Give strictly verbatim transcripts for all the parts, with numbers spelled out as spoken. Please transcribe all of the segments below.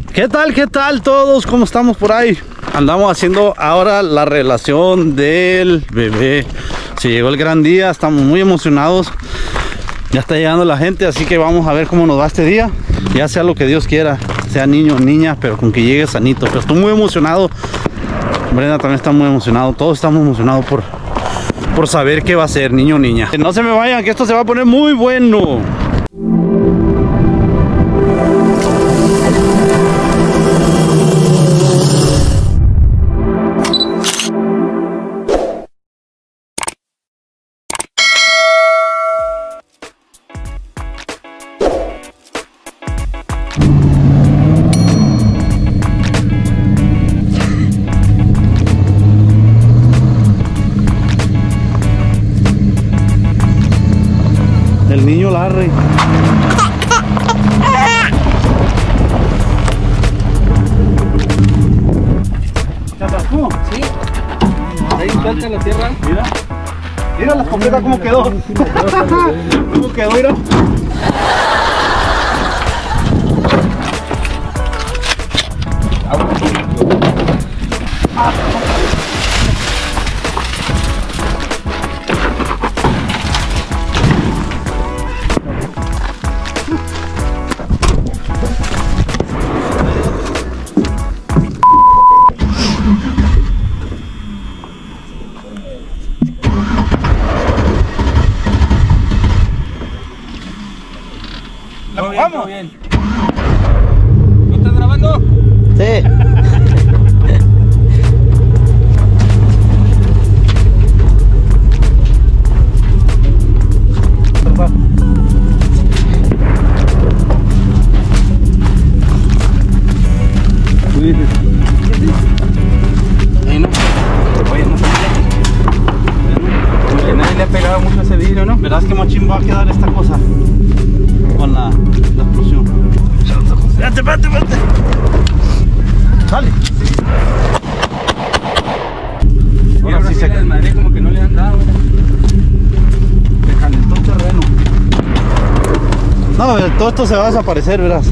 ¿Qué tal? ¿Qué tal todos? ¿Cómo estamos por ahí? Andamos haciendo ahora la relación del bebé. Se llegó el gran día, estamos muy emocionados. Ya está llegando la gente, así que vamos a ver cómo nos va este día. Ya sea lo que Dios quiera, sea niño o niña, pero con que llegue sanito. Pero estoy muy emocionado. Brenda también está muy emocionado. Todos estamos emocionados por, por saber qué va a ser, niño o niña. No se me vayan, que esto se va a poner muy bueno. El niño Larry. ¿Te atascó? Sí. Ahí suelta la tierra. Mira. Mira la completa cómo quedó. ¿Cómo quedó? Mira. Vamos. Bien. ¿No estás grabando? Sí. Ahí no. Oye, no. Oye, nadie le ha pegado mucho a ese vidrio, ¿no? Verás que machín va a quedar esta cosa con la, la explosión. Espérate, espérate, espérate. Sale. Mira, ahora sí se desmadré, como que no le han dado. Se calentó el terreno. No, todo esto se va a desaparecer, verás.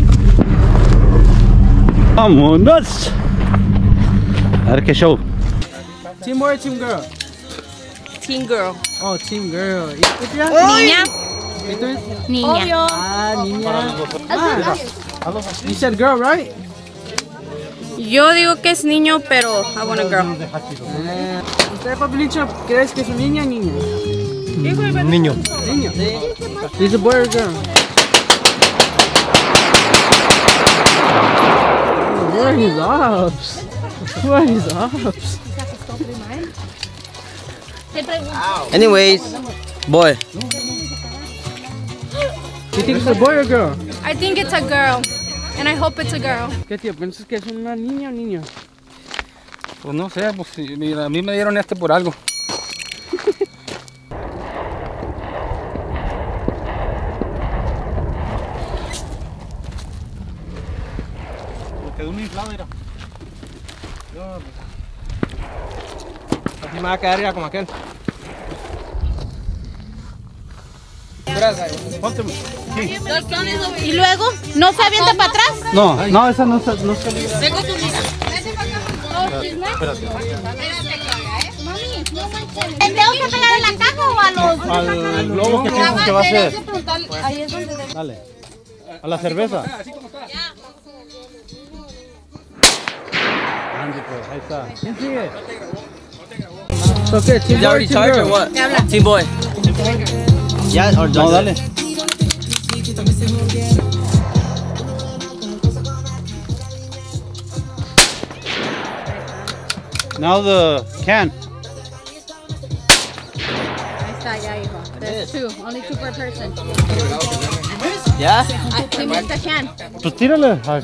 ¡Vámonos! A ver qué show. ¿Team boy o team girl? Teen girl. Oh, team girl. ¿Y tú, tía? Niña. ¿Y tú? Niña. Ah, niña. Ah, you said girl, right? Yo digo que es niño, pero I want a girl. Eh, ¿Usted, Papelicho, crees que es un niño o niña? Niño. Niño. ¿Es a boy or girl? Where are his ops? Where are his ops? Anyways, boy. You think it's a boy or girl? I think it's a girl, and I hope it's a girl. ¿Qué tío? ¿Piensas que es una niña o niño? Pues no sé, pues sí, mira, a mí me dieron este por algo. Quedó un inflado, mira. Así me va a quedar ya como aquel. Pónteme. Sí. Y luego, ¿no se avienta para atrás? No, no, esa no se, no se libra. Vengo tu hija. Espérate. ¿Le tengo que pegar a la caja o a los...? Al, al globo que piensas que va a ser. Ahí es donde... Dale. A la cerveza. Andy, pues, ahí está. ¿Quién sigue? So, ¿qué? ¿Team Is boy that or already team charged or girl? what? Team boy. Yeah, or No, dale. Now the can. Ahí está, ya, hijo. There's two. Only two per person. Yeah? I, we missed the can. Pues tírale. Ay.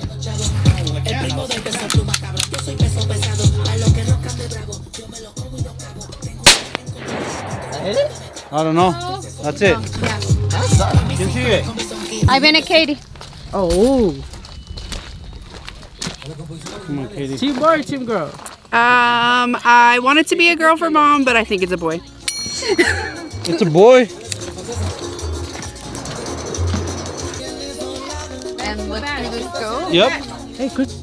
I don't know. That's it. ¿Quién sigue? Ahí viene Katie. Oh. Come on, Katie. Team boy or team girl? Um, I want it to be a girl for mom, but I think it's a boy. It's a boy. And let's do this go. Yep. Hey, Chris.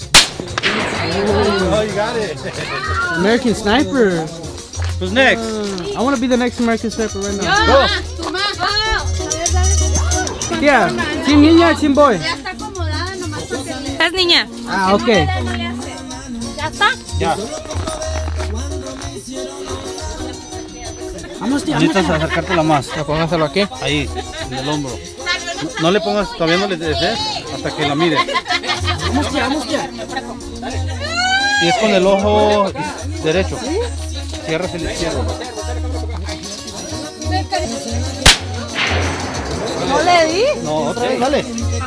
Oh, you got it. American Sniper. Who's next? Uh, I want to be the next American Sniper right now. Go. Yeah, team niña, team boy. Es niña. Ah, ok. ¿Ya está? Ya. Vamos, tío. Necesitas acercártela más. Póngaselo aquí. Ahí, en el hombro. No, no le pongas, todavía no le des hasta que la mires. Vamos, tío, vamos, tío. Y es con el ojo derecho. Cierras el izquierdo. ¿No le di? No, otra vez, dale.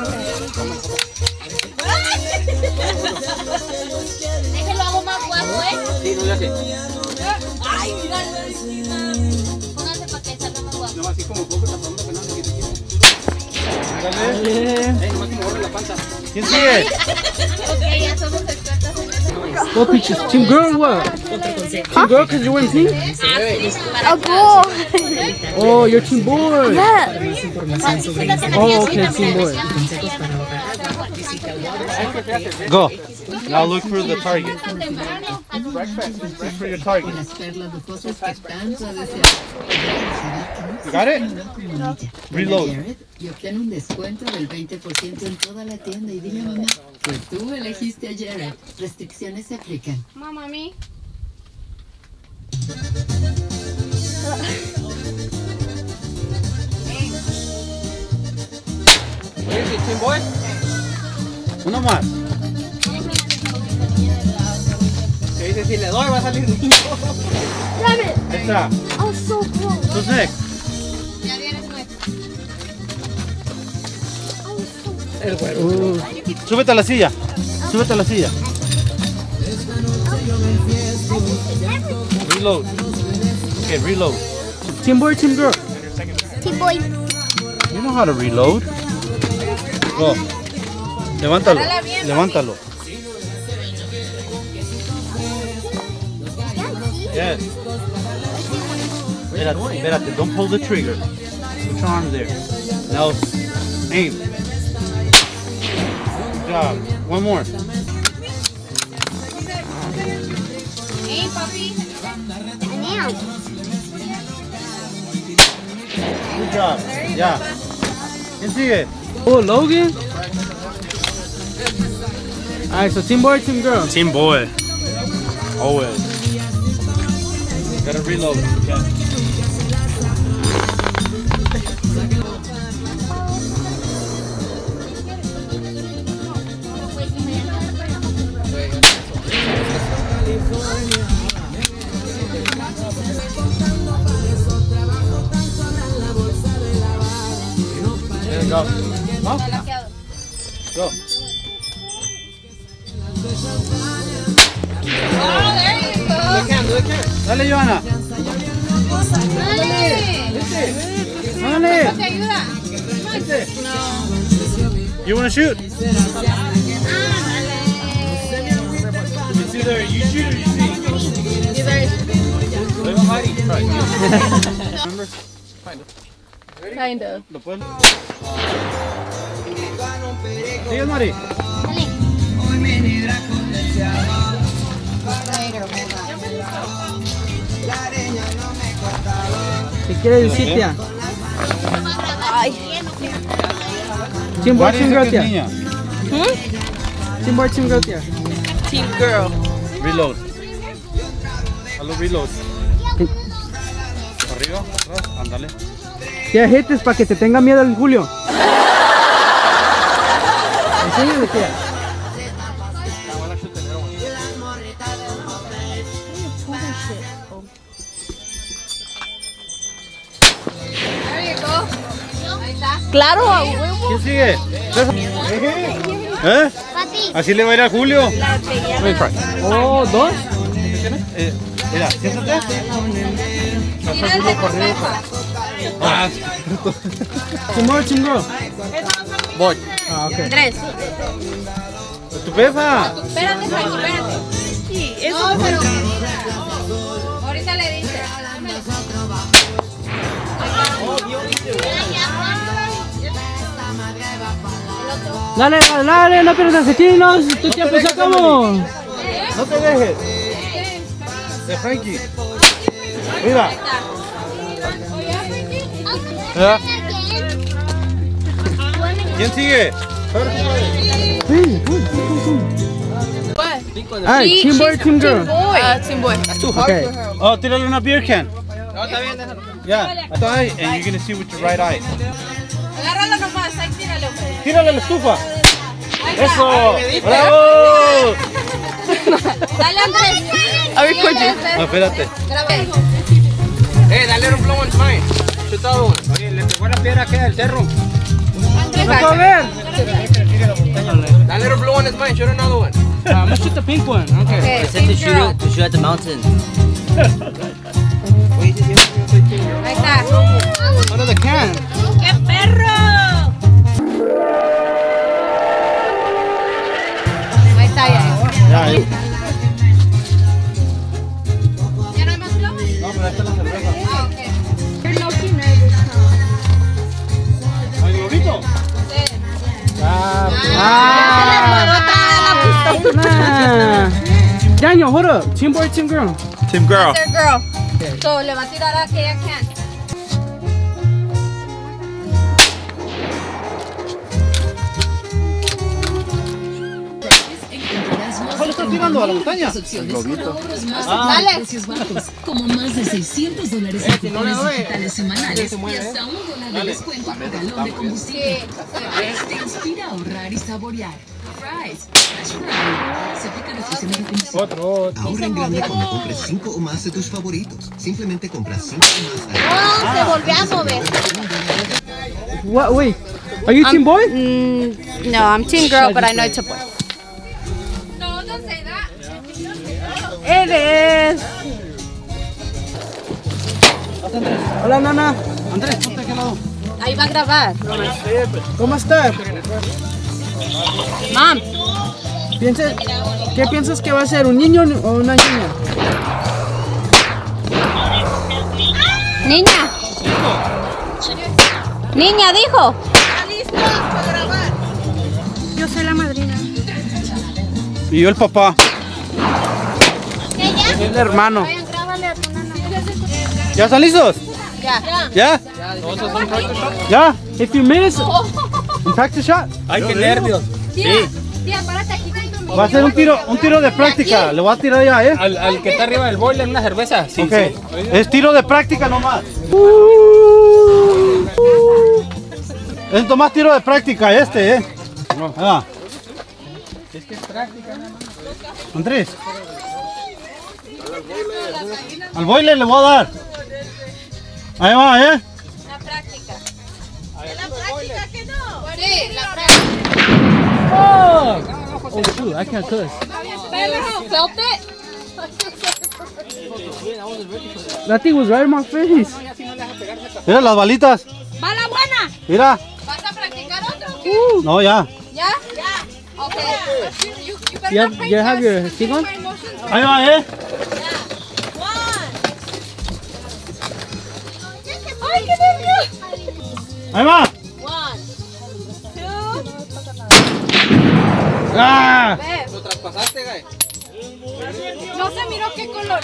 Déjelo hago más guapo, ¿eh? Sí, no le hace. Ay, míralo. Póngase para que salga más guapo. No, así como poco tapando que no se quite. Dale. Eh, nomás que me borre la panza. ¿Quién sigue? Ok, ya somos expertas en eso. What pitches? Team girl, what? Team girl, because you went pink? A boy. Oh, you're team boy. Yeah. Oh, okay, team boy. Go. Now look for the target. Look for your target. You got it? Reload. Y obtén un descuento del veinte por ciento en toda la tienda y dile a mamá que tú elegiste a Jared. Restricciones se aplican. Mamá, mí. Oye, team boy. Uno más. Que dice, si le doy va a salir niño. Ahí está. Oh, so cool. Who's next? Ya vienes nuevo. El güero. Uh, Súbete a la silla. Súbete a la silla. Reload. Okay, reload. team boy, team girl. Team boy. You know how to reload. Go. Levántalo. Levántalo. Yes. Espérate, espérate. Don't pull the trigger. Put your arm there. Now aim. Good job. One more. Hey, papi. Good job. Ya. ¿Quién sigue? Oh, Logan. Alright, so team boy, team girl. Team boy. Always. Gotta reload. Yeah. There you go. Huh? Go. Oh, there you go. Dale, Johanna. Dale. Dale. ¿Te ayuda? No. You wanna shoot? Ah, It's either you shoot or you shoot. dale. Remember? Kind of. ¿Lo pueden? Sigue, Mari. ¿Qué quiere decir, tía? Ay. Team boy, Mari team dice girl, que es tía. niña. Team boy, team girl, tía. Team girl. Reload. Hazlo reload. Arriba, atrás, ándale. Tía, jetes para que te tenga miedo el Julio. Enséñale, tía. There you go. Ahí está. Claro, a huevo. ¿Quién sigue? ¿Eh? Así le va a ir a Julio. Oh, dos. Eh, mira, siéntate. Pasa Julio corriendo. Ah, Team boy, team girl. Boy. Ah, ok. Tres. tu pepa. Espérate, Jaime, espérate. Sí, eso no, pero... Ahorita le dice. Dale, dale, dale, no pierdas el tiro, tu tiempo se acabó. No te dejes. De Frankie. Mira. ¿Ya? ¿Quién sigue? Ay, team boy, team girl. Uh, team boy. That's too hard Okay. for her. Oh, tírale una beer can. No, está bien, déjalo. Yeah. Left eye, and you're gonna see with your right eye. Agárralo nomás, ahí tíralo. Tírale la estufa. Ahí está. Eso. ¿eh? Bravo. Dale, Andrés. I record you. No, espérate. Graba. Hey, that little blue one's mine. Shoot the other one. Oye, le pegó la piedra acá del cerro. Andrés, No puedo ver. That little blue one is mine. Shoot another one. I'm gonna shoot the pink one. Okay. Okay, I said to team shoot girl. it, to shoot at the mountain. Ahí está. Out of the can. ¡Qué perro! Ahí está, ya. Ya, ahí. ¿Ya no hay más globos? No, pero esta es la cerveza. Ah, ok. ¿Hay globito? Sí. Ah. Ya se le alborota la pistola. Nah. Daniel, hold up. Team boy, team girl. Team girl. Third girl. So, le va a tirar a aquella can. ¿Cuál estás tirando? ¿A la montaña? Dale. Precios bajos, como más de seiscientos dólares en si no le cupones doy, digitales semanales se y mueve, hasta un dólar de descuento por galón de combustible. Te inspira a ahorrar y saborear. Fries, Fresh Fry. Se aplica restricciones de combustible. Otro, otro. Ahorra en grande cuando compres cinco o más de tus favoritos. Simplemente compras cinco o más. Oh, se volvió a mover. What? Wait. Are you team boy? Mm, no, I'm team girl, but I know it's a boy. No, don't say that. It is. Hola, nana. Andrés, ponte aquel lado. Ahí va a grabar. ¿Cómo estás? Mom. Piensa, ¿qué piensas que va a ser? ¿Un niño o una niña? Niña. Niña, dijo. Yo soy la madrina. Y yo el papá. El hermano. Vayan, grábale a tu nana. ¿Ya están listos? Ya. ¿Ya? ¿Ya? If you miss, un practice shot. Ay, qué nervios. Tía, tía, párate aquí conmigo. Va a ser un tiro, un tiro de práctica. Le voy a tirar ya, ¿eh? Al, al que está arriba del boiler, una cerveza. Sí, Ok. sí. Es tiro de práctica nomás. Es nomás tiro de práctica este, ¿eh? Ah. Andrés. Al boiler le voy a dar. Ahí va, ¿eh? La práctica. ¿La práctica que no? Sí, la práctica. Oh! Oh shoot, I can't cuss. Perro, felt it. That thing was right in my face. Mira las balitas. ¡Va la buena! Mira. ¿Vas a practicar otro o qué? No, ya. ¿Ya? Ya. Ok. You, you better You not have, you have your thing on? my motions. Ahí va, ¿eh? ¡Ay, qué nervios! Ahí va. One, two, ¡Ah! ve. ¿Lo traspasaste, guy? No se miró qué color.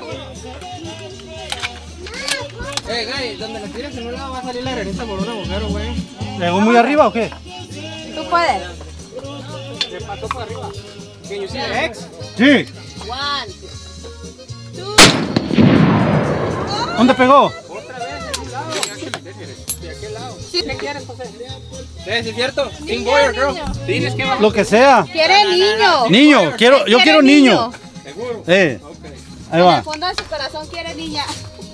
Eh, guy, donde la tiras en un lado va a salir la arenita por un agujero, güey. ¿Llegó muy arriba o qué? Tú puedes. Se pasó por arriba. Can you see the X? Sí. One, two. ¿Dónde pegó? Otra vez, de un lado. De aquel lado. ¿Qué quieres, José? ¿Sí, es cierto? ¿Team boy or girl? Tienes que bajar. Lo que sea. Quiere niño. Niño, quiero, yo Quiere quiero niño. ¿Seguro? Eh. Ahí En va. el fondo de su corazón quiere niña.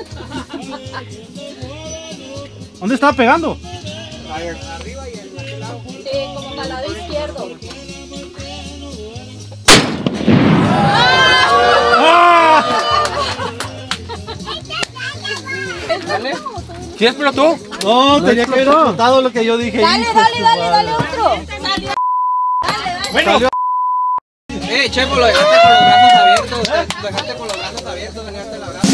¿Dónde estaba pegando? Arriba y en aquel lado. Sí, como para el lado izquierdo. ¡Ah! ¿Sí explotó? No, tenía que haber explotado lo que yo dije. Dale, hijo dale, de dale, su dale madre. otro. Dale, dale. Bueno. Eh, Checo, lo dejaste con los brazos abiertos. Lo dejaste con los brazos abiertos, no dejaste el abrazo.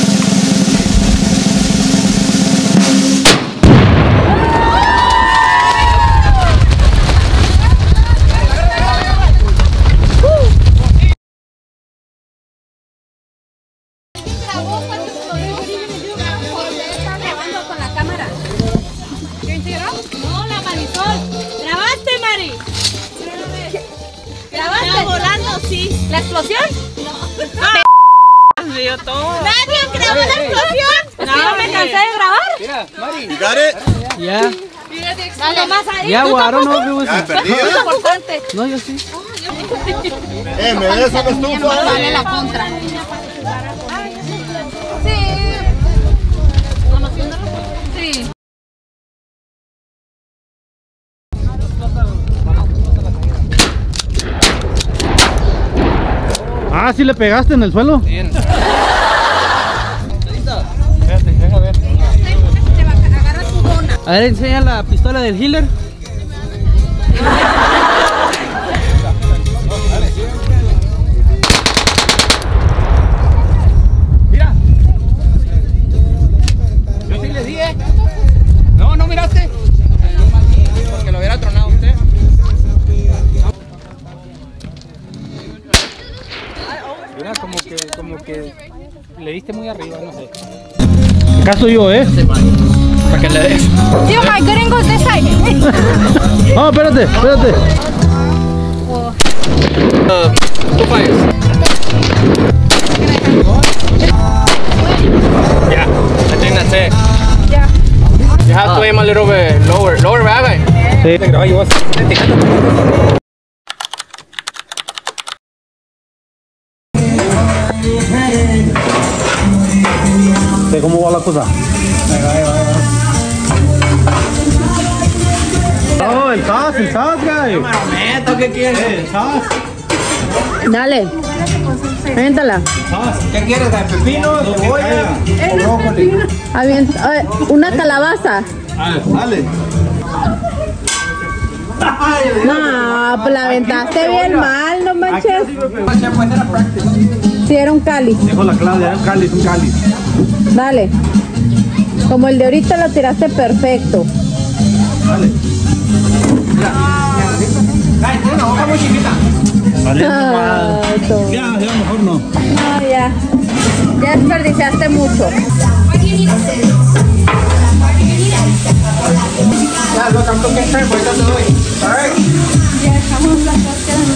sí. ¿La explosión? Me dio todo. ¿Nadie grabó la explosión? Es que no me cansé de grabar. Mira, Mari. You got it? Yeah. Dale más ahí. Yeah, well, I don't know if it was. Ya, perdí. Es importante. No, yo sí. Eh, ¿me des una estufa? Dale la contra. Sí. Sí. Ah, ¿sí le pegaste en el suelo? Bien. Espérate, venga a ver. A ver, enseña la pistola del healer. Mira. Yo sí le di, ¿eh? No, ¿no miraste? Porque lo hubiera tronado usted. Mira, como que, como que le diste muy arriba, no sé. ¿Acaso yo, eh? Para que le des. Tío, my good goes this side. No, espérate, espérate. Uh, two fires. Yeah, I think that's it. Yeah. You have to aim a little bit lower. Lower, ¿verdad? Sí. Ay, vos. ¿De cómo va la cosa? No, el sas, el sas, guy. ¿Qué quieres? El sas, Dale. Aviéntala. sas. ¿Qué quieres? ¿Pepino, cebolla o brócoli? Avienta, eh, una calabaza. Ah, dale. No, pues la aventaste bien mal, no manches. Pues era practice. Si era un cáliz. Dejo la clave, un cáliz, un cáliz. Dale. Como el de ahorita lo tiraste perfecto. Dale. Ay, tiene una boca muy chiquita. Vale, Ah, todo. ya, ya, mejor no. No, ya. Ya desperdiciaste mucho. Yeah, look, I'm cooking shrimp. Ahorita te doy. All right.